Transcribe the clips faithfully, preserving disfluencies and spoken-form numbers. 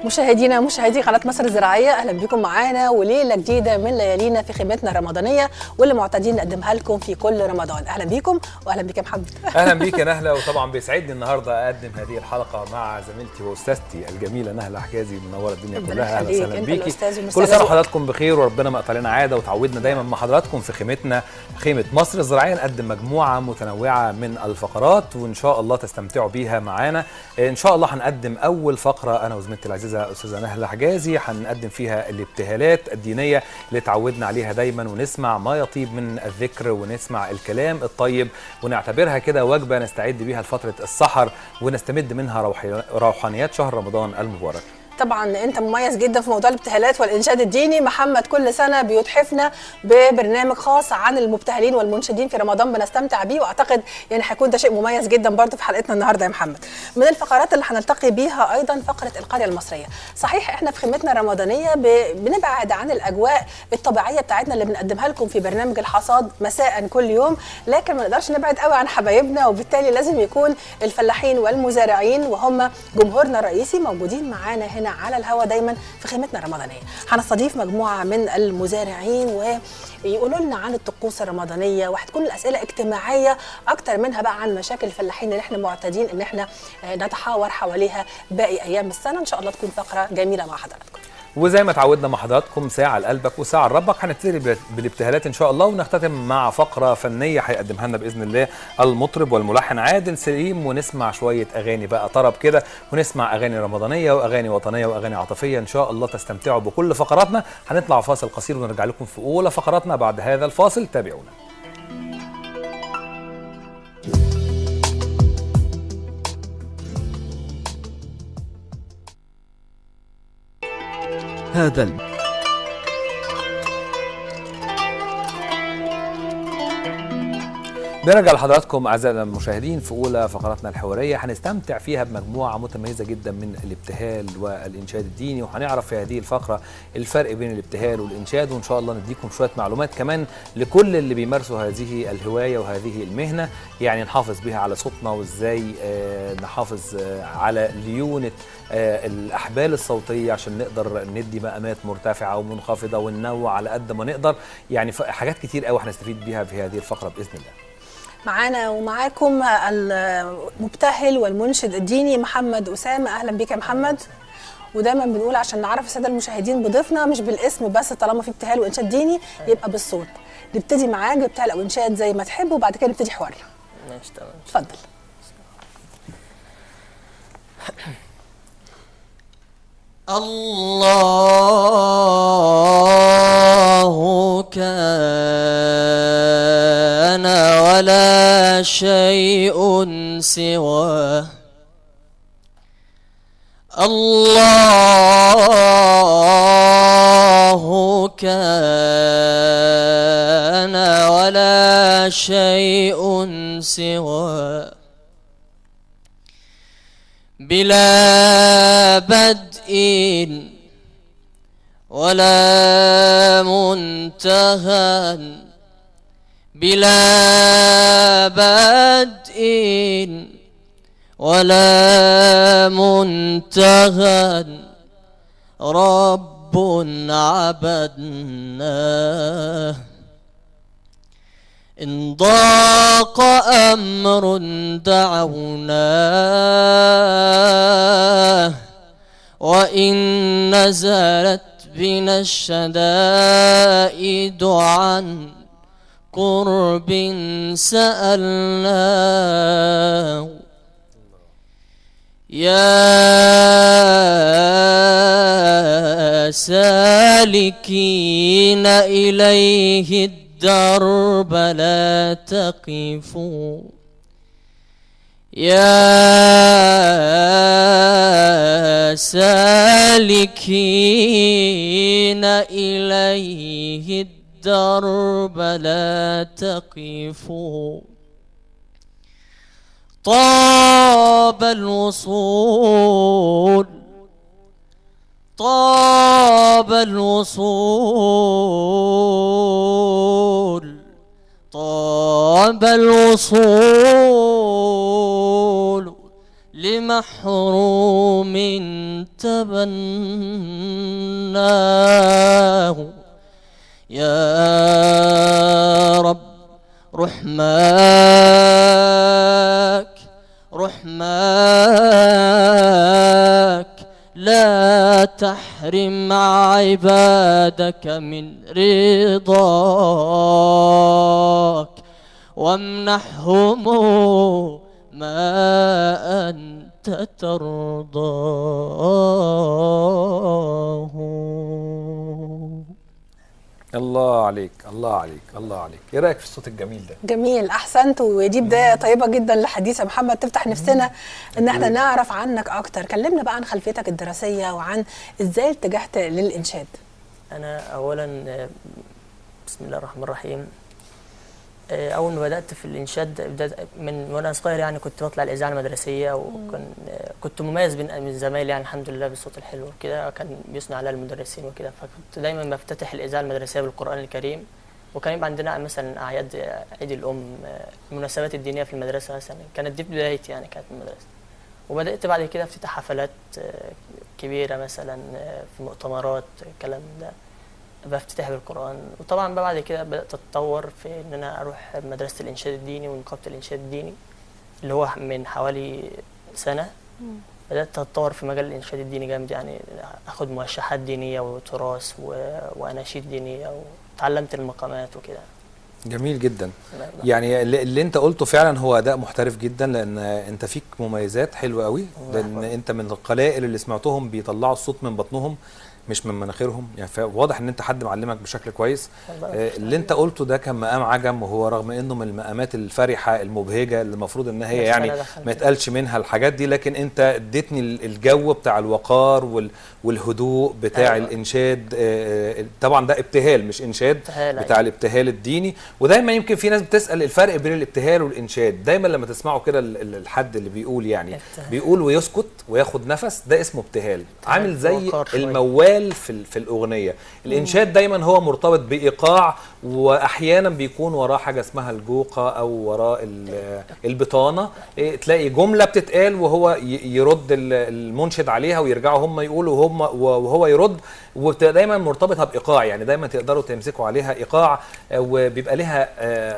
مشاهدينا مشاهدي قناة مصر الزراعية، أهلا بكم معانا وليلة جديدة من ليالينا في خيمتنا الرمضانية واللي معتادين نقدمها لكم في كل رمضان. أهلا بكم وأهلا بك يا محمد. أهلا بيك يا نهلة، وطبعا بيسعدني النهارده أقدم هذه الحلقة مع زميلتي وأستاذتي الجميلة نهلة حجازي، منورة الدنيا كلها. أهلا وسهلا بيكي. كل سنة وحضراتكم بخير وربنا ما قطع لنا عادة وتعودنا دايما مع حضراتكم في خيمتنا خيمة مصر الزراعية نقدم مجموعة متنوعة من الفقرات وإن شاء الله تستمتعوا بيها معانا. إن شاء الله هنقدم أول فقرة أنا وزميلتي العزيزة أستاذة نهلة حجازي، هنقدم فيها الابتهالات الدينية اللي تعودنا عليها دايما، ونسمع ما يطيب من الذكر ونسمع الكلام الطيب ونعتبرها كده وجبة نستعد بيها لفترة السحر ونستمد منها روحانيات شهر رمضان المبارك. طبعا انت مميز جدا في موضوع الابتهالات والانشاد الديني. محمد كل سنه بيتحفنا ببرنامج خاص عن المبتهلين والمنشدين في رمضان بنستمتع بيه، واعتقد يعني هيكون ده شيء مميز جدا برضه في حلقتنا النهارده يا محمد. من الفقرات اللي هنلتقي بيها ايضا فقره القريه المصريه. صحيح احنا في خيمتنا الرمضانيه بنبعد عن الاجواء الطبيعيه بتاعتنا اللي بنقدمها لكم في برنامج الحصاد مساء كل يوم، لكن ما نقدرش نبعد قوي عن حبايبنا، وبالتالي لازم يكون الفلاحين والمزارعين وهم جمهورنا الرئيسي موجودين معانا هنا على الهواء دايما في خيمتنا الرمضانيه. هنستضيف مجموعه من المزارعين ويقولوا لنا عن الطقوس الرمضانيه، وهتكون الاسئله اجتماعيه اكتر منها بقى عن مشاكل الفلاحين اللي احنا معتادين ان احنا نتحاور حواليها باقي ايام السنه. ان شاء الله تكون فقره جميله مع حضراتكم. وزي ما تعودنا مع حضراتكم ساعة لقلبك وساعة لربك، هنبتدي بالابتهالات إن شاء الله ونختتم مع فقرة فنية هيقدمها لنا بإذن الله المطرب والملحن عادل سليم، ونسمع شوية أغاني بقى طرب كده، ونسمع أغاني رمضانية وأغاني وطنية وأغاني عاطفية. إن شاء الله تستمتعوا بكل فقراتنا. هنطلع فاصل قصير ونرجع لكم في أولى فقراتنا بعد هذا الفاصل، تابعونا. هذا الم... بنرجع لحضراتكم اعزائنا المشاهدين في اولى فقراتنا الحواريه، هنستمتع فيها بمجموعه متميزه جدا من الابتهال والانشاد الديني، وهنعرف في هذه الفقره الفرق بين الابتهال والانشاد، وان شاء الله نديكم شويه معلومات كمان لكل اللي بيمارسوا هذه الهوايه وهذه المهنه، يعني نحافظ بها على صوتنا وازاي آه نحافظ آه على ليونه آه الاحبال الصوتيه عشان نقدر ندي مقامات مرتفعه ومنخفضه وننوع على قد ما نقدر، يعني حاجات كتير قوي هنستفيد بيها في هذه الفقره باذن الله. معانا ومعاكم المبتهل والمنشد الديني محمد أسامة. أهلا بك يا محمد. ودايما بنقول عشان نعرف الساده المشاهدين بضيفنا مش بالاسم بس، طالما في ابتهال وانشاد ديني يبقى بالصوت. نبتدي معاك بابتهال او انشاد زي ما تحب، وبعد كده نبتدي حوارنا. ماشي تمام. اتفضل. الله كان ولا شيء سواه، الله كان ولا شيء سواه، بلا بدء ولا منتهى، بلا بدء ولا منتهى، رب عبدناه، إن ضاق أمر دعوناه، وإن نزلت بنا الشدائد عن قرب سألناه، يا سالكين إليه الدرب لا تقفوا، يا سالكين إليه الدرب لا تقفوا، طاب الوصول طاب الوصول طاب الوصول لمن محروم تبناه يا رب رحماك رحماك لا تحرم عبادك من رضاك وامنحهم ما أنت ترضاه. الله عليك الله عليك الله عليك. ايه رايك في الصوت الجميل ده؟ جميل، احسنت، ودي بدايه طيبه جدا لحديث يا محمد تفتح نفسنا ان احنا نعرف عنك اكتر. كلمنا بقى عن خلفيتك الدراسيه وعن ازاي اتجهت للانشاد. انا اولا بسم الله الرحمن الرحيم، اول ما بدات في الانشاد من وانا صغير يعني كنت بطلع الاذاعه المدرسيه، وكان كنت مميز بين زمايلي يعني الحمد لله بالصوت الحلو وكده، كان بيثنوا عليا المدرسين وكده، فكنت دايما بفتتح الاذاعه المدرسيه بالقران الكريم. وكان يبقى عندنا مثلا اعياد عيد الام، المناسبات الدينيه في المدرسه مثلا، كانت دي بدايتي يعني كانت المدرسه. وبدات بعد كده افتتح حفلات كبيره مثلا في مؤتمرات الكلام ده بفتتح بالقرآن. وطبعا بعد كده بدأت أتطور في إن أنا أروح مدرسة الإنشاد الديني ونقابة الإنشاد الديني اللي هو من حوالي سنة. مم. بدأت أتطور في مجال الإنشاد الديني جامد، يعني أخد موشحات دينية وتراث وأناشيد دينية، وتعلمت المقامات وكده. جميل جدا. يعني اللي انت قلته فعلا هو اداء محترف جدا، لان انت فيك مميزات حلوه قوي، لان انت من القلائل اللي سمعتهم بيطلعوا الصوت من بطنهم مش من مناخيرهم، يعني واضح ان انت حد معلمك بشكل كويس. آه اللي انت قلته ده كان مقام عجم، وهو رغم انه من المقامات الفرحه المبهجه اللي المفروض ان هي يعني ما يتقالش منها الحاجات دي، لكن انت اديتني الجو بتاع الوقار والهدوء بتاع أيوة. الانشاد. آه طبعا ده ابتهال مش انشاد، بتاع أيوة. الابتهال الديني. ودايما يمكن في ناس بتسال الفرق بين الابتهال والانشاد، دايما لما تسمعوا كده الحد اللي بيقول يعني ابتهال. بيقول ويسكت وياخد نفس، ده اسمه ابتهال، عامل زي الموال في في الاغنيه. الانشاد دايما هو مرتبط بايقاع، واحيانا بيكون وراه حاجه اسمها الجوقه او وراه البطانه، تلاقي جمله بتتقال وهو يرد المنشد عليها ويرجعوا هم يقولوا هم وهو يرد، ودايما مرتبطه بايقاع، يعني دايما تقدروا تمسكوا عليها ايقاع، وبيبقى لها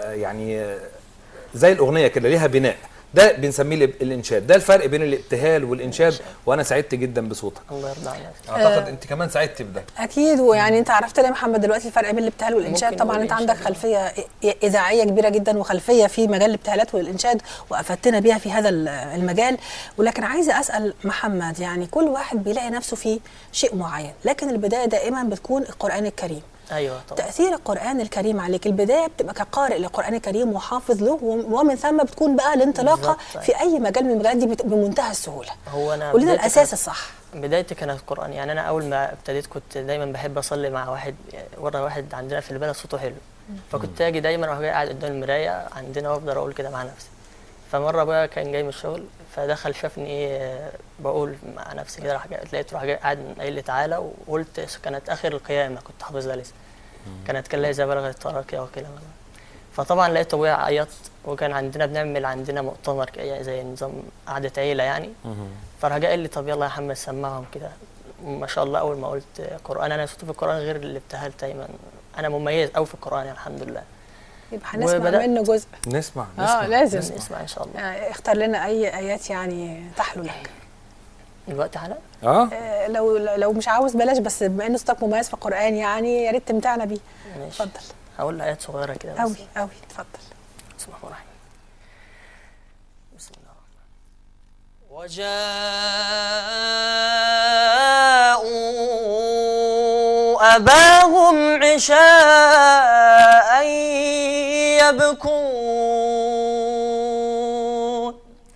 يعني زي الاغنيه كده ليها بناء، ده بنسميه الانشاد. ده الفرق بين الابتهال والانشاد، وانا سعدت جدا بصوتك. الله يرضى عليك. اعتقد آه انت كمان سعدتي بده. اكيد، ويعني انت عرفت ليه يا محمد دلوقتي الفرق بين الابتهال والانشاد. طبعا انت عندك خلفيه اذاعيه كبيره جدا وخلفيه في مجال الابتهالات والانشاد، وافدتنا بيها في هذا المجال. ولكن عايزه اسال محمد، يعني كل واحد بيلاقي نفسه في شيء معين، لكن البدايه دائما بتكون القران الكريم. ايوه طبعا. تاثير القران الكريم عليك، البدايه بتبقى كقارئ للقران الكريم وحافظ له، ومن ثم بتكون بقى الانطلاقه في اي مجال من المجالات دي بمنتهى السهوله. هو انا قول لنا الاساس الصح. بدايتي كانت القران، يعني انا اول ما ابتديت كنت دايما بحب اصلي مع واحد ورا واحد عندنا في البلد صوته حلو، فكنت اجي دايما اروح جاي قاعد قدام المرايه عندنا وافضل اقول كده مع نفسي. فمره بقى كان جاي من الشغل فدخل شافني ايه بقول مع نفسي كده، راح لقيت راح جاي قاعد قايل لي تعالى، وقلت كانت اخر القيامه كنت حافظها لسه، كانت كلا اذا بلغت التراقي وكلام. فطبعا لقيت ابويا عيط، وكان عندنا بنعمل عندنا مؤتمر زي نظام قعده عيله يعني. فراح جاي قال لي طب يلا يا محمد سمعهم كده. ما شاء الله اول ما قلت قران، انا صوتي في القران غير الابتهال دايما، انا مميز قوي في القران يعني الحمد لله. يبقى هنسمع منه جزء. نسمع نسمع اه لازم نسمع, نسمع ان شاء الله. آه اختار لنا اي ايات يعني تحلو لك دلوقتي حالا. اه لو لو مش عاوز بلاش، بس بما ان صوتك مميز في القران يعني يا ريت تمتعنا بيه. ماشي اتفضل. هقول ايات صغيره كده بس قوي قوي. اتفضل. بسم الله الرحمن الرحيم. بسم الله الرحمن الرحيم. وجاءوا أباهم عشاء يبكون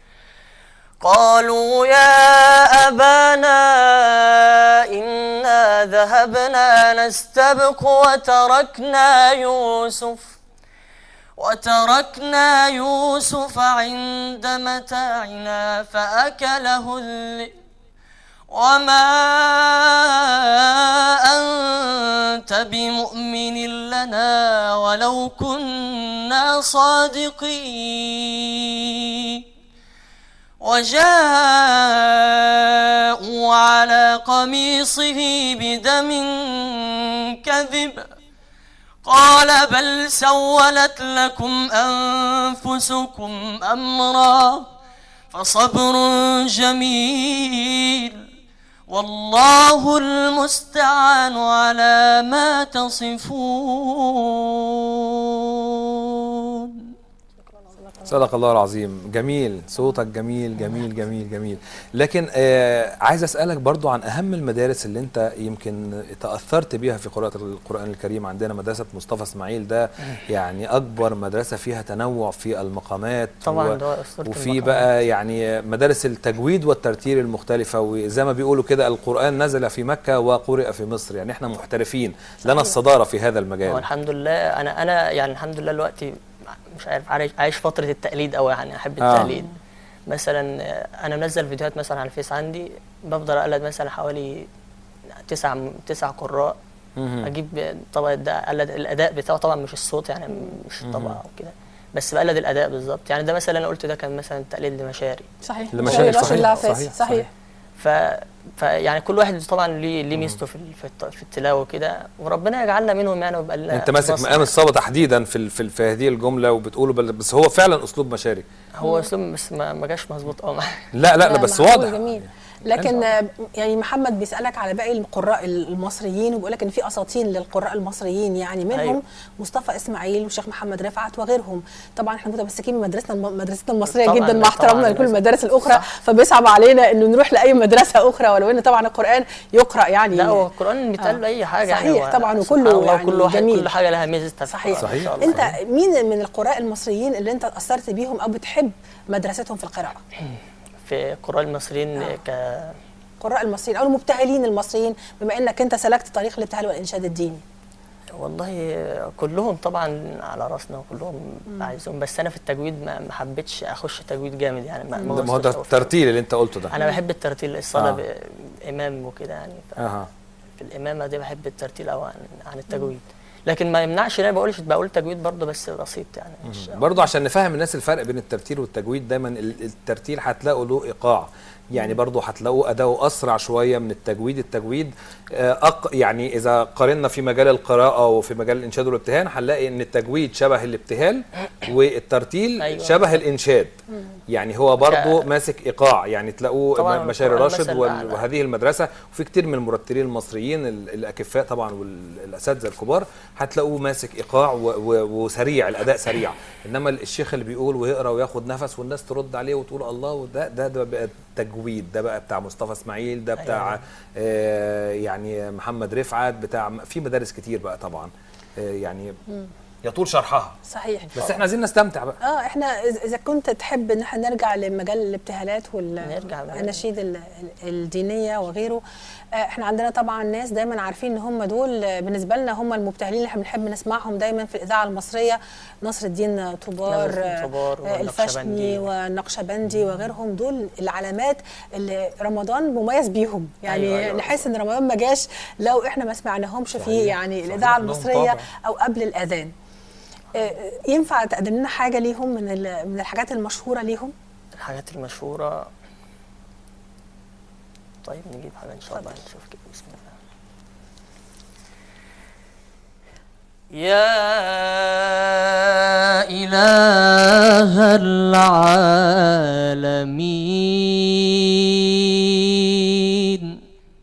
قالوا يا أبانا إنا ذهبنا نستبق وتركنا يوسف وتركنا يوسف عند متاعنا فأكله الذئب وما أنت بمؤمن لنا ولو كنا صادقين وجاءوا على قميصه بدم كذب قال بل سولت لكم أنفسكم أمرا فصبر جميل والله المستعان على ما تصفون. صدق الله العظيم. جميل، صوتك جميل جميل جميل جميل. لكن آه عايز اسالك برضو عن اهم المدارس اللي انت يمكن تاثرت بيها في قراءه القران الكريم. عندنا مدرسه مصطفى اسماعيل، ده يعني اكبر مدرسه فيها تنوع في المقامات طبعا و... ده وفي بقى يعني مدارس التجويد والترتيل المختلفه، وزي ما بيقولوا كده القران نزل في مكه وقرئ في مصر، يعني احنا محترفين لنا الصداره في هذا المجال. الحمد لله. انا انا يعني الحمد لله دلوقتي مش عارف عايش فترة التقليد أوي، يعني أحب التقليد. آه. مثلا أنا منزل فيديوهات مثلا على الفيس عندي، بفضل أقلد مثلا حوالي تسع تسع قراء، أجيب طبعا أقلد الأداء بتاعه، طبعا مش الصوت يعني مش الطبقة أو كده، بس بقلد الأداء بالظبط. يعني ده مثلا أنا قلت ده كان مثلا تقليد لمشاري. صحيح لمشاري صحيح صحيح, صحيح, صحيح. ف فيعني كل واحد طبعا ليه ليه ميزته في في التلاوه كده، وربنا يجعلنا منهم يعني ويبقى لنا. انت ماسك مقام الصبا تحديدا في في, في هذه الجمله وبتقوله، بس هو فعلا اسلوب مشاري. هو اسلوب بس ما جاش مظبوط اه لا لا لا بس واضح جميل. لكن يعني محمد بيسألك على باقي القراء المصريين، وبيقول لك ان في اساطين للقراء المصريين، يعني منهم أيوه. مصطفى اسماعيل والشيخ محمد رفعت وغيرهم. طبعا احنا متمسكين بمدرستنا مدرستنا المصريه جدا مع احترامنا لكل المدارس الاخرى، صح. فبيصعب علينا انه نروح لاي مدرسه اخرى، ولو ان طبعا القران يقرا يعني لا هو القران بيتقال له اي حاجه صحيح يعني طبعا، وكله يعني كل جميل. كل حاجه لها ميزتها. صحيح. صحيح. انت مين من القراء المصريين اللي انت اثرت بيهم او بتحب مدرستهم في القراءه؟ في القراء المصريين آه. ك القراء المصريين او المبتهلين المصريين، بما انك انت سلكت طريق الابتهال والانشاد الديني. والله كلهم طبعا على راسنا وكلهم عايزهم، بس انا في التجويد ما حبيتش اخش تجويد جامد يعني. ما ما هو ده الترتيل اللي انت قلته ده. انا بحب الترتيل، الصلاه آه. امام وكده يعني. اها في الامامه دي بحب الترتيل او عن, عن التجويد. لكن ما يمنعش ان انا بقولش بقول تجويد برضه، بس بسيط يعني. مش برضه عشان نفهم الناس الفرق بين الترتيل والتجويد. دايما الترتيل هتلاقوا له ايقاع، يعني برضه هتلاقوه اداؤه اسرع شويه من التجويد. التجويد أق يعني اذا قارنا في مجال القراءه وفي مجال الانشاد والابتهال، هنلاقي ان التجويد شبه الابتهال والترتيل أيوة. شبه الانشاد. يعني هو برضه ماسك ايقاع، يعني تلاقوه مشاري راشد وهذه المدرسه، وفي كتير من المرتلين المصريين الاكفاء طبعا والاساتذه الكبار هتلاقوه ماسك ايقاع وسريع، الاداء سريع. انما الشيخ اللي بيقول ويقرا وياخد نفس والناس ترد عليه وتقول الله، وده ده ده بقى تجويد. ده بقى بتاع مصطفى اسماعيل، ده بتاع أيوة. آه يعني محمد رفعت، بتاع في مدارس كتير بقى طبعا آه يعني مم. يطول شرحها. صحيح. بس احنا عايزين نستمتع بقى. اه احنا اذا كنت تحب ان احنا نرجع لمجال الابتهالات والاناشيد الدينيه وغيره. آه احنا عندنا طبعا ناس دايما عارفين ان هم دول بالنسبه لنا هم المبتهلين اللي احنا بنحب نسمعهم دايما في الاذاعه المصريه. نصر الدين طوبار، آه الفاشني والنقشبندي وغيرهم، دول العلامات اللي رمضان مميز بيهم. يعني أيوة أيوة نحس ان رمضان ما جاش لو احنا ما سمعناهمش في يعني الاذاعه المصريه او قبل الاذان. ينفع تقدم لنا حاجه ليهم من من الحاجات المشهوره ليهم؟ الحاجات المشهوره طيب نجيب حاجه ان شاء الله نشوف كده. بسم الله. يا إله العالمين،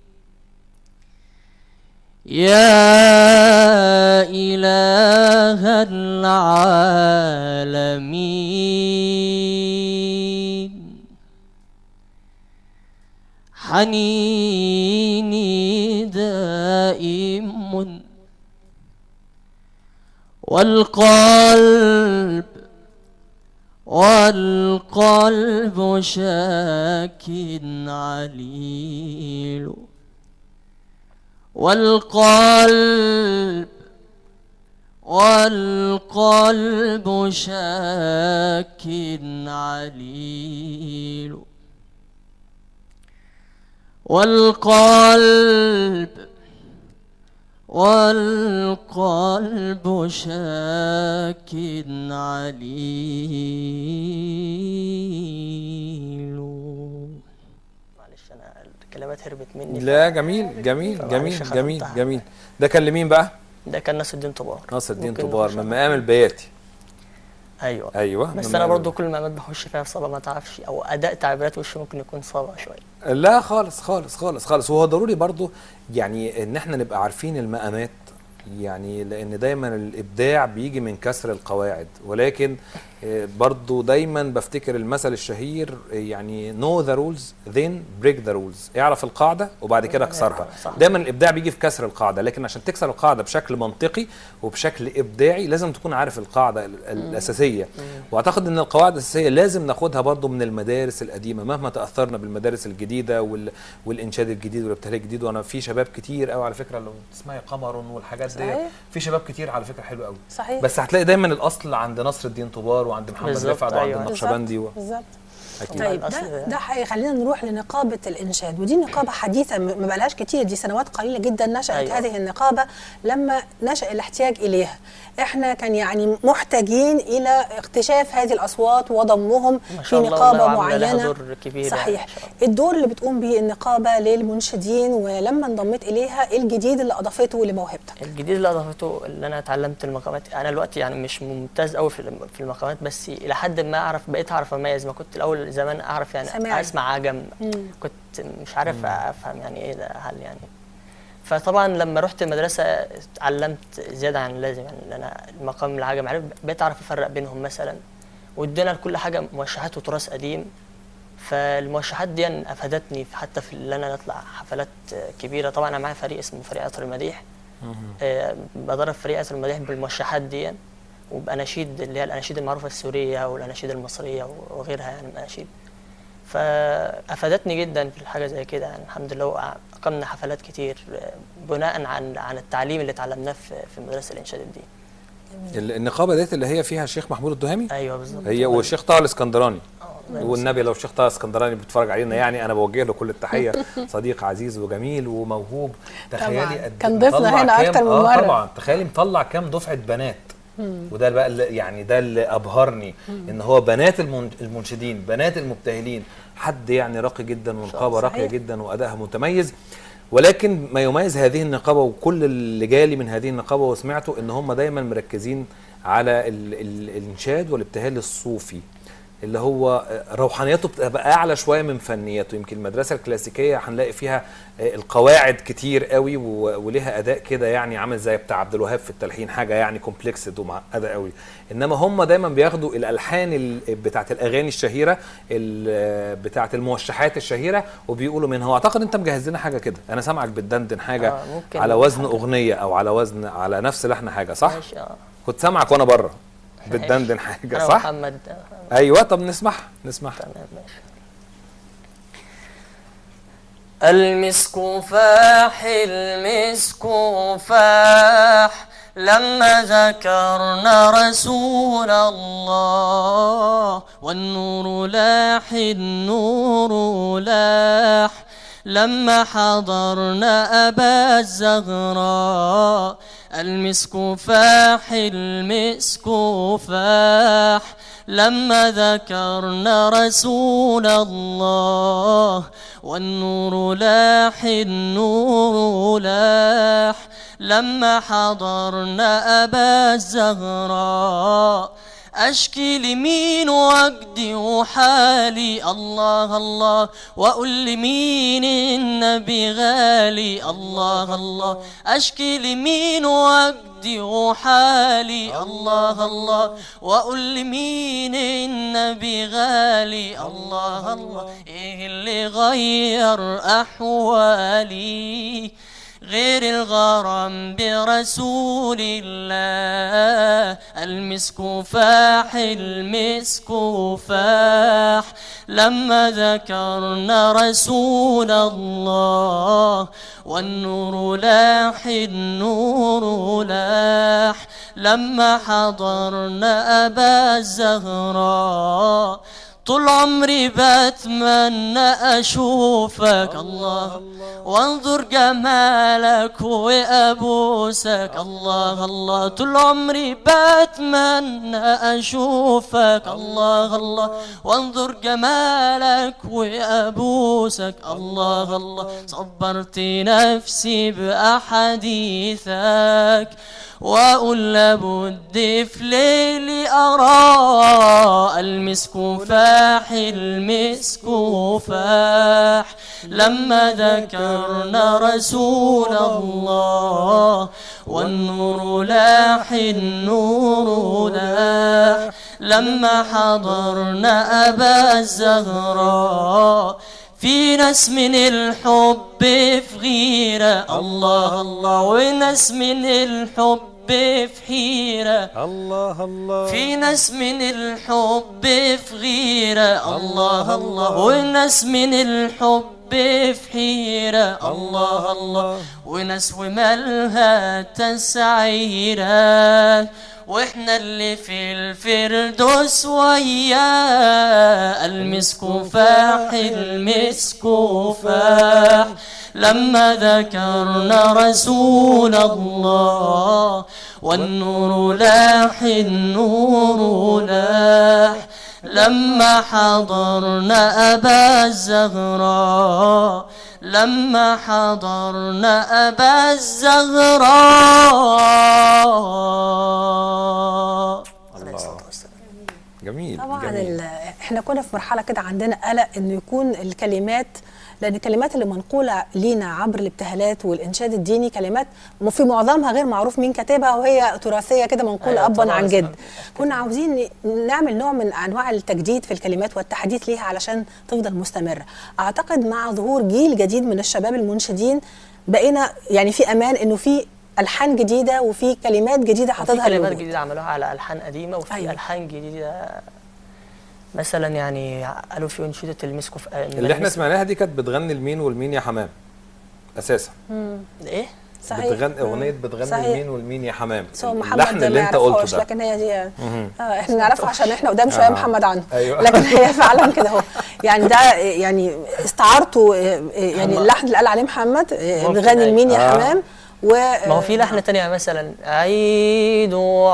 يا إله العالمين، حنيني دائم والقلب والقلب شاك عليل، والقلب والقلب شاك عليل، والقلب والقلب شاك عليل. الكلمات هربت مني. لا جميل جميل جميل جميل جميل. ده كان لمين بقى؟ ده كان ناصر الدين طبار. ناصر الدين طبار من مقام البياتي. ايوه ايوه. بس انا برضو كل المقامات بخش فيها صعبه، ما تعرفش، او اداء تعبيرات وشه ممكن يكون صعب شويه. لا خالص خالص خالص خالص. وهو ضروري برضو يعني ان احنا نبقى عارفين المقامات، يعني لان دايما الابداع بيجي من كسر القواعد، ولكن برضو دايما بفتكر المثل الشهير يعني know the rules then break the rules، اعرف القاعده وبعد كده اكسرها. دايما الابداع بيجي في كسر القاعده، لكن عشان تكسر القاعده بشكل منطقي وبشكل ابداعي لازم تكون عارف القاعده الاساسيه. واعتقد ان القواعد الاساسيه لازم ناخدها برضو من المدارس القديمه مهما تاثرنا بالمدارس الجديده وال... والانشاد الجديد والابتهال الجديد. وانا في شباب كتير قوي على فكره اللي اسمها قمر والحاجات دي، في شباب كتير على فكره حلو قوي. صحيح. بس هتلاقي دايما الاصل عند نصر الدين طبار وعند محمد رفعت وعند أيوة. النقشبندي و... بالظبط. طيب ده ده هيخلينا نروح لنقابه الانشاد، ودي نقابه حديثه ما بقالهاش كتير، دي سنوات قليله جدا نشات. أيوة. هذه النقابه لما نشا الاحتياج اليها، احنا كان يعني محتاجين الى اكتشاف هذه الاصوات وضمهم في نقابه معينه. دور كبير. صحيح. الدور اللي بتقوم به النقابه للمنشدين، ولما انضميت اليها ايه الجديد اللي اضافته لموهبتك؟ الجديد اللي اضافته اللي انا اتعلمت المقامات. انا دلوقتي يعني مش ممتاز قوي في في المقامات، بس الى حد ما اعرف، بقيت اعرف اميز. ما كنت الاول زمان اعرف يعني سماعي. اسمع عجم، مم. كنت مش عارف مم. افهم يعني ايه ده، هل يعني. فطبعا لما رحت المدرسه اتعلمت زياده عن اللازم، يعني انا المقام العجم عرفت، بقيت اعرف افرق بينهم مثلا. وادينا لكل حاجه موشحات وتراث قديم، فالموشحات دي افادتني حتى في ان انا نطلع حفلات كبيره. طبعا انا معايا فريق اسمه فريق عطر المديح، آه بدرب فريق عطر المديح بالموشحات دي، وباناشيد اللي هي الاناشيد المعروفه السوريه والاناشيد المصريه وغيرها يعني من الاناشيد. فافادتني جدا في الحاجه زي كده يعني. الحمد لله اقمنا حفلات كتير بناء عن عن التعليم اللي اتعلمناه في في مدرسه الانشاد الديني. النقابه ديت اللي هي فيها الشيخ محمود الدهامي. ايوه بالظبط. هي والشيخ طه الاسكندراني. والنبي لو الشيخ طه الاسكندراني بيتفرج علينا يعني انا بوجه له كل التحيه. صديق عزيز وجميل وموهوب. تخيلي قد كان ضيفنا هنا اكتر من مره. اه طبعا. تخيلي مطلع كام دفعه بنات. وده بقى اللي يعني ده اللي ابهرني، ان هو بنات المنشدين، بنات المبتهلين، حد يعني راقي جدا ونقابه راقيه جدا وادائها متميز. ولكن ما يميز هذه النقابه وكل اللي جالي من هذه النقابه وسمعته ان هم دايما مركزين على ال ال الانشاد والابتهال الصوفي، اللي هو روحانيته بتبقى اعلى شويه من فنياته. يمكن المدرسه الكلاسيكيه هنلاقي فيها القواعد كتير قوي ولها اداء كده يعني عامل زي بتاع عبد الوهاب في التلحين، حاجه يعني كومبلكسد ومعقده قوي. انما هم دايما بياخدوا الالحان بتاعه الاغاني الشهيره بتاعه الموشحات الشهيره وبيقولوا منها. واعتقد انت مجهز لنا حاجه كده، انا سامعك بتدندن حاجه آه على وزن حاجة. اغنيه او على وزن على نفس لحن حاجه، صح؟ ماشي. اه كنت سامعك وانا بره بتدندن حاجه، صح؟ محمد. ايوه. طب نسمعها نسمعها. تمام ماشي. المسك فاح المسك فاح لما ذكرنا رسول الله، والنور لاح النور لاح لما حضرنا أبا الزهراء. المسك فاح المسك فاح لما ذكرنا رسول الله، والنور لاح النور لاح لما حضرنا أبا الزهراء. أشكي لمين وأجدي وحالي الله الله، وأقول لمين النبي غالي الله الله. أشكي لمين وأجدي وحالي الله الله، وأقول لمين النبي غالي الله الله. إيه اللي غير أحوالي غير الغرام برسول الله. المسك فاح المسك فاح لما ذكرنا رسول الله، والنور لاح النور لاح لما حضرنا أبا الزهراء. طول عمري بتمنى أشوفك الله، وانظر جمالك وأبوسك الله الله. طول عمري بتمنى أشوفك الله الله، وانظر جمالك وأبوسك الله الله. صبرت نفسي بأحاديثك وأقول لابد في ليلي أرى المسك فاح المسك فاح. لما ذكرنا رسول الله والنور لاح النور لاح. لما حضرنا أبا الزهراء في ناس من الحب في غيرة الله الله، وناس من الحب في حيرة الله الله. في ناس من الحب في غيرة الله الله، وناس من الحب في حيرة الله الله. وناس ومالها تسعيرة، واحنا اللي في الفردوس وياه المسك فاح المسك فاح. لما ذكرنا رسول الله والنور لاح النور لاح. لما حضرنا أبا الزهراء لما حضرنا أبا الزهراء. جميل. طبعا جميل. احنا كنا في مرحله كده عندنا قلق انه يكون الكلمات، لان الكلمات اللي منقوله لينا عبر الابتهالات والانشاد الديني كلمات في معظمها غير معروف مين كاتبها، وهي تراثيه كده منقوله أيوة ابا عن جد. طبعاً. كنا عاوزين نعمل نوع من انواع التجديد في الكلمات والتحديث ليها علشان تفضل مستمره. اعتقد مع ظهور جيل جديد من الشباب المنشدين بقينا يعني في امان انه في الحان جديده وفي كلمات جديده حاططها في كلمات للوجود. جديده عملوها على الحان قديمه، وفي أيوة. الحان جديده مثلا يعني قالوا في انشوده المسك في اللي احنا سمعناها دي كانت بتغني لمين والمين يا حمام اساسا. امم ايه صحيح. بتغني اغنيه بتغني صحيح. لمين والمين يا حمام. سو محمد اللحن اللي انت قلته ده، لكن هي دي آه احنا نعرفها عشان احنا قدام شويه آه. محمد عنه. أيوة. لكن هي فعلا كده اهو يعني ده يعني استعارته يعني اللحن اللي قال عليه محمد بغني لمين يا آه. حمام. و ما هو في لحن تاني مثلا عيدوا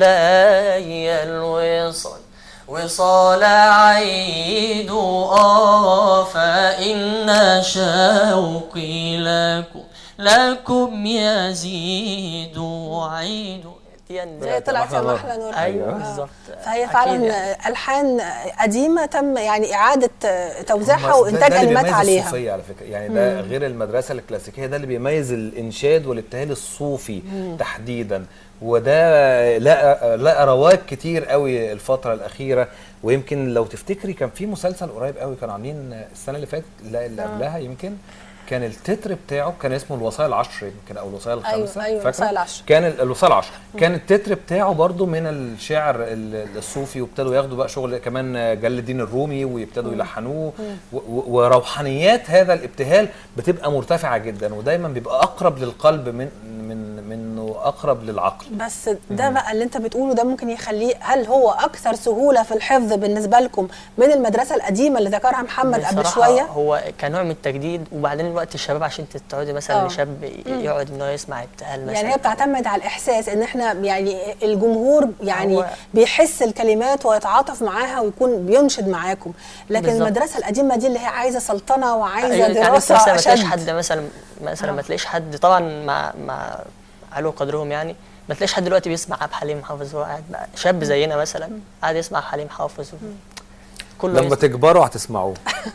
علي الوصال وصال عيد آه فإن شوقي لكم لكم يزيد عيد. زي طلعت يا محلى نور. ايوه بالظبط. فهي فعلا يعني الحان قديمه تم يعني اعاده توزيعها وانتاج كلمات عليها. الصوفيه على فكره يعني ده مم. غير المدرسه الكلاسيكيه، ده اللي بيميز الانشاد والابتهال الصوفي مم. تحديدا، وده لقى لقى رواج كتير قوي الفتره الاخيره. ويمكن لو تفتكري كان في مسلسل قريب قوي كانوا عاملين السنه اللي فاتت لا اللي قبلها يمكن، كان التتر بتاعه كان اسمه الوصايا العشر يمكن او الوصايا الخمسه. ايوه ايوه الوصايا العشر. كان الوصايا العشر كان التتر بتاعه برضو من الشعر الصوفي، وابتدوا ياخدوا بقى شغل كمان جلال الدين الرومي ويبتدوا يلحنوه، وروحانيات هذا الابتهال بتبقى مرتفعه جدا، ودايما بيبقى اقرب للقلب من من منه اقرب للعقل. بس ده مم. بقى اللي انت بتقوله ده ممكن يخليه، هل هو اكثر سهوله في الحفظ بالنسبه لكم من المدرسه القديمه اللي ذكرها محمد قبل شويه؟ هو كنوع من التجديد، وبعدين الوقت الشباب عشان تقعدي مثلا شاب يقعد ان هو يسمع ابتهال مثلا، يعني هي بتعتمد على الاحساس ان احنا يعني الجمهور يعني بيحس الكلمات ويتعاطف معاها ويكون بينشد معاكم، لكن بالزبط. المدرسه القديمه دي اللي هي عايزه سلطنه وعايزه أيوة دراسه يعني اشد. ما تلاقيش حد مثلا مثلا ما تلاقيش حد طبعا مع مع علو قدرهم يعني، ما تلاقيش حد دلوقتي بيسمع عبد الحليم حافظ، هو قاعد شاب زينا مثلا قاعد يسمع حليم حافظ كله. لما تكبروا هتسمعوه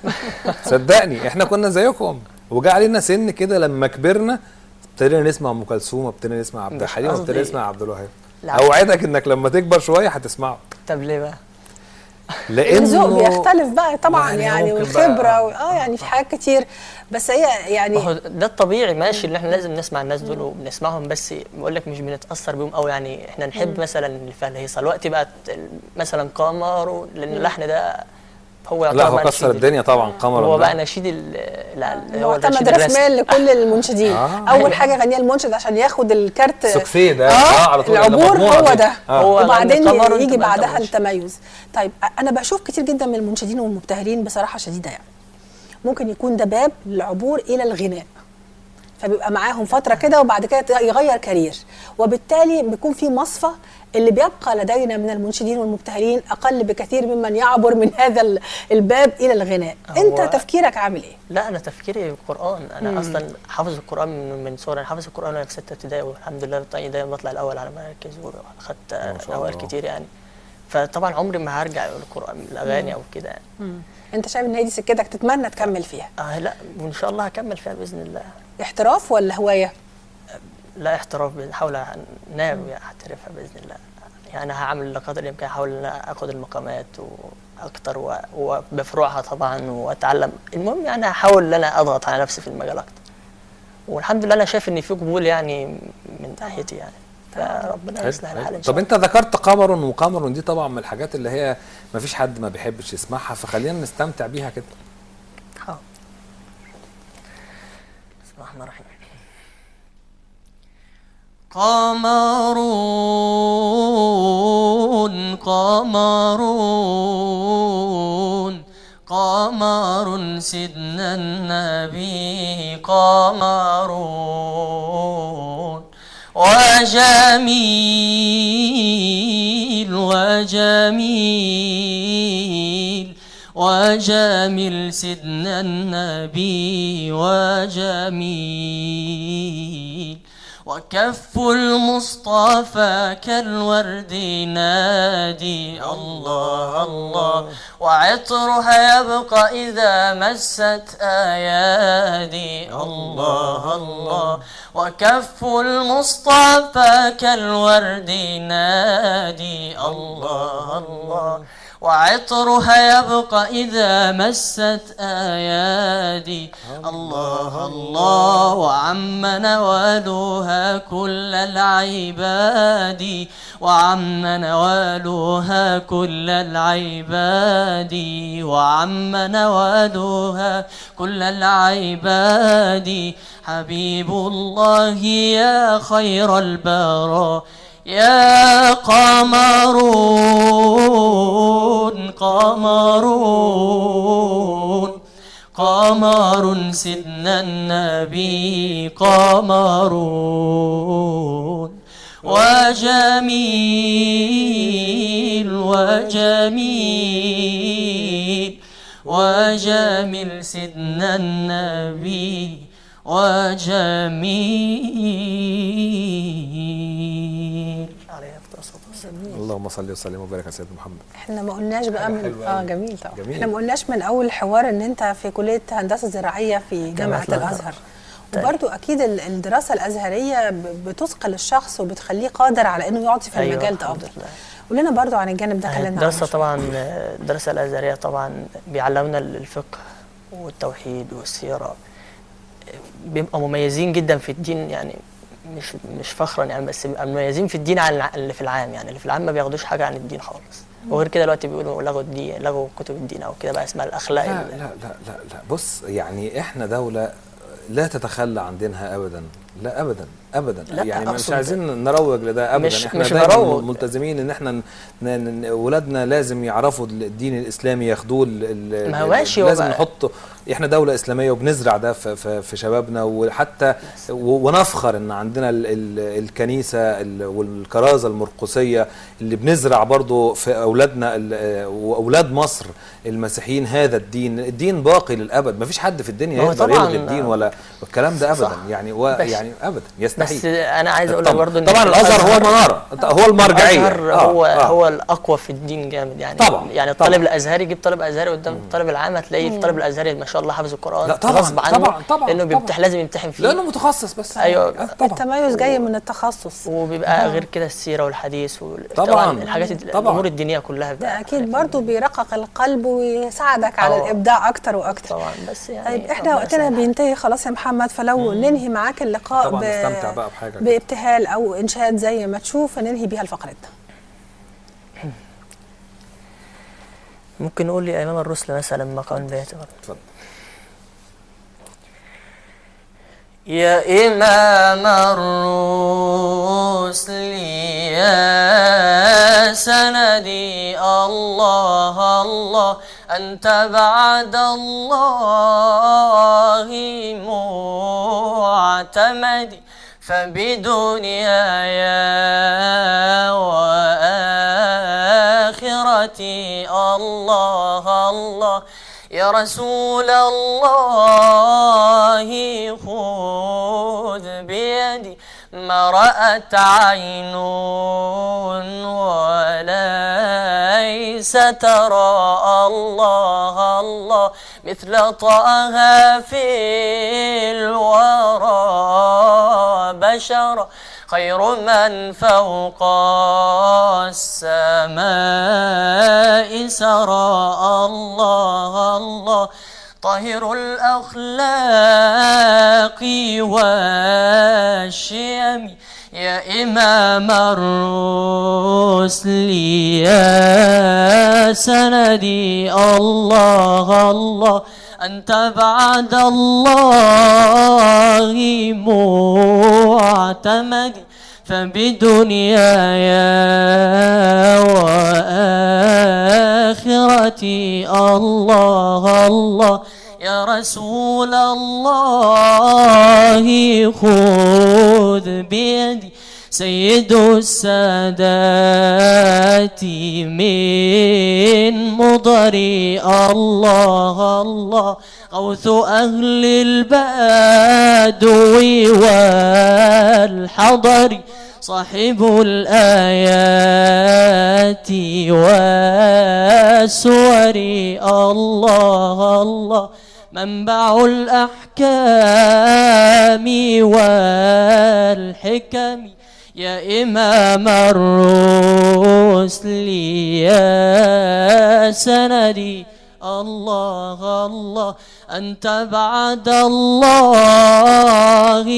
صدقني احنا كنا زيكم وجا علينا سن كده لما كبرنا ابتدينا نسمع ام كلثوم، ابتدينا نسمع عبد الحليم، ابتدينا نسمع عبد الوهاب. اوعدك انك لما تكبر شويه هتسمعه. طب ليه بقى؟ لانه الذوق بيختلف بقى طبعا يعني, يعني والخبره و... اه يعني في حاجات كتير، بس هي يعني هو ده الطبيعي ماشي اللي احنا لازم نسمع الناس دول وبنسمعهم، بس بقول لك مش بنتاثر بيهم قوي يعني. احنا نحب مم. مثلا اللي فيها الهيصه الوقت بقى مثلا قمر، لان اللحن ده هو لا هو كسر الدنيا طبعا. قمر هو بقى نشيد ال هو معتمد رسميا لكل المنشدين. آه. اول حاجه غنيها المنشد عشان ياخد الكارت سكسي ده اه على طول العبور هو ده. آه. وبعدين يجي بعدها التميز. طيب انا بشوف كتير جدا من المنشدين والمبتهلين بصراحه شديده يعني ممكن يكون ده باب للعبور الى الغناء، فبيبقى معاهم فتره كده وبعد كده يغير كارير، وبالتالي بيكون في مصفى اللي بيبقى لدينا من المنشدين والمبتهلين اقل بكثير ممن يعبر من هذا الباب الى الغناء. انت تفكيرك عامل ايه؟ لا انا تفكيري القران، انا مم. اصلا حافظ القران من من صغري، انا حافظ القران وانا في سته ابتدائي والحمد لله دايما بطلع الاول على مراكز واخدت اوائل كتير يعني، فطبعا عمري ما هرجع للقران الاغاني او كده يعني. مم. انت شايف ان هي دي سكتك تتمنى تكمل فيها؟ اه لا وان شاء الله هكمل فيها باذن الله. احتراف ولا هوايه؟ لا احتراف، بحاول ناوي احترفها باذن الله يعني، هعمل قدر الامكان احاول ان اخد المقامات واكتر وبفروعها طبعا واتعلم، المهم يعني هحاول ان انا اضغط على نفسي في المجال اكتر، والحمد لله انا شايف ان في قبول يعني من ناحيتي يعني، فربنا يصلح الحال ان شاء الله. طب انت ذكرت قمر، وقمر دي طبعا من الحاجات اللي هي ما فيش حد ما بيحبش يسمعها، فخلينا نستمتع بيها كده. حاضر. بسم الله الرحمن الرحيم. قمرون قمرون قمر سيدنا النبي قمرون وجميل وجميل وجميل سيدنا النبي وجميل وكف المصطفى كالورد نادي الله الله وعطرها يبقى إذا مست أيادي الله الله وكف المصطفى كالورد نادي الله الله وعطرها يبقى إذا مست أيادي الله الله وعم نوالها كل العباد وعم نوالها كل العباد وعم نوالها كل العباد حبيب الله يا خير البراء يا قمرون قمرون قمر سيدنا النبي قمرون وجميل وجميل وجميل سيدنا النبي وجميل عليه الصلاه والسلام. اللهم صل وسلم وبارك على سيدنا محمد. احنا ما قلناش بقى من اه جميل طبعا جميل. احنا ما قلناش من اول الحوار ان انت في كليه هندسه زراعيه في جامعه الازهر، وبرده اكيد الدراسه الازهريه بتثقل الشخص وبتخليه قادر على انه يقعد في المجال أيوة ده افضل. قول لنا برده عن الجانب ده، كلمنا. الدراسه طبعا الدراسه الازهريه طبعا بيعلمنا الفقه والتوحيد والسيره، بيبقى مميزين جدا في الدين يعني، مش مش فخرا يعني، بس بيبقى مميزين في الدين عن اللي في العام يعني، اللي في العام ما بياخدوش حاجه عن الدين خالص، وغير كده دلوقتي بيقولوا لغوا الدين، لغوا كتب الدين او كده بقى اسمها الاخلاق. لا لا لا لا لا بص يعني احنا دوله لا تتخلى عن دينها ابدا، لا ابدا ابدا يعني مش عايزين نروج لده ابدا، مش احنا مش دايما ملتزمين ان احنا ولادنا لازم يعرفوا الدين الاسلامي، ياخدوه ما هو ماشي، لازم نحط، احنا دوله اسلاميه وبنزرع ده في, في شبابنا، وحتى ونفخر ان عندنا ال ال الكنيسه والكرازه المرقسيه اللي بنزرع برضو في اولادنا واولاد مصر المسيحيين هذا الدين. الدين باقي للابد، ما فيش حد في الدنيا يقدر يلغي الدين ولا الكلام ده ابدا يعني، يعني ابدا يستحيل. بس انا عايز اقول لك برضه طبعا الازهر هو المناره، هو المرجعيه، الازهر هو آه آه. هو الاقوى في الدين جامد يعني طبعا يعني الطالب طبعًا. الازهري يجيب طالب ازهري قدام الطالب العام هتلاقي الطالب الازهري ما شاء الله حافظ القران غصب عنه، طبعا طبعا لانه بيمتحن لازم يمتحن فيه لانه متخصص بس. ايوه التميز جاي من التخصص، وبيبقى طبعًا. غير كده السيره والحديث طبعا الحاجات الامور الدينيه كلها ده اكيد برضه بيرقق القلب ويساعدك على الابداع اكتر واكتر طبعا. بس يعني طيب احنا وقتنا بينتهي خلاص يا محمد، فلو مم. ننهي معاك اللقاء طبعا نستمتع بقى بحاجه بابتهال او انشاد زي ما تشوف ننهي بيها الفقره. ممكن نقول لي امام الرسل مثلا مقام بيته. اتفضل. يا إمام الرسل يا سندي الله الله أنت بعد الله معتمدي فبدنياي وآخرتي الله الله يا رسول الله خذ بيدي ما رأت عين وليس ترى الله الله مثل طه في الورى بشر خير من فوق السماء سرى الله الله طاهر الأخلاق والشيم يا إمام الرسل يا سندي الله الله أنت بعد الله معتمدي فبدنياي وآخرتي الله الله يا رسول الله خذ بيدي سيد السادات من مضري الله الله غوث أهل البدو والحضر صاحب الآيات والسور الله الله منبع الأحكام والحكم يا إمام الرسل يا سندي الله الله أنت بعد الله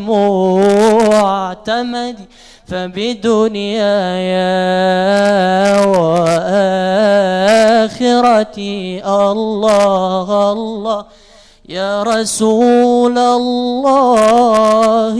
معتمدي فبدنياي وآخرتي الله الله يا رسول الله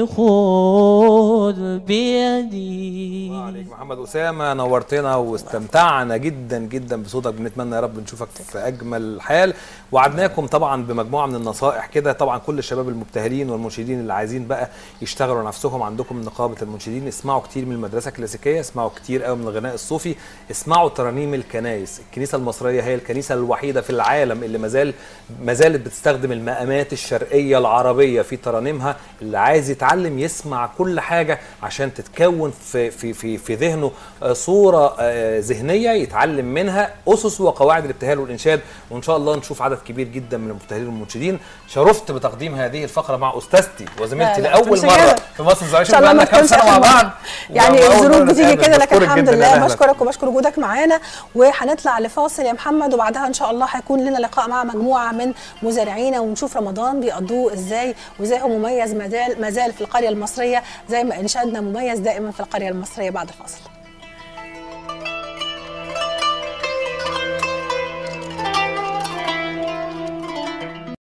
خذ بيدي. وعليك محمد أسامة، نورتنا واستمتعنا جدا جدا بصوتك، بنتمنى يا رب نشوفك في أجمل حال. وعدناكم طبعا بمجموعة من النصائح كده، طبعا كل الشباب المبتهلين والمنشدين اللي عايزين بقى يشتغلوا نفسهم عندكم نقابة المنشدين، اسمعوا كتير من المدرسة الكلاسيكية، اسمعوا كتير قوي من الغناء الصوفي، اسمعوا ترانيم الكنائس. الكنيسة المصرية هي الكنيسة الوحيدة في العالم اللي مازال ما زالت بتستخدم المقامات الشرقية العربية في ترانيمها. اللي عايز يتعلم يسمع كل حاجة عشان تتكون في في في في ذهنه صورة ذهنية يتعلم منها أسس وقواعد الابتهال والإنشاد. وإن شاء الله نشوف عدد كبير جدا من المبتهلين والمنشدين. شرفت بتقديم هذه الفقرة مع أستاذتي وزميلتي لأول مرة في مصر الزراعية. إن شاء الله ما كام سنة مع بعض، يعني الظروف بتيجي كده، لكن الحمد لله. بشكرك وبشكر وجودك معانا، وهنطلع لفاصل يا محمد، وبعدها إن شاء الله هيكون لنا لقاء مع مجموعة من مزارعينا ونشوف رمضان بيقضوه ازاي وازاي هو مميز ما زال في القرية المصرية زي ما انشادنا مميز دائما في القرية المصرية. بعد الفاصل.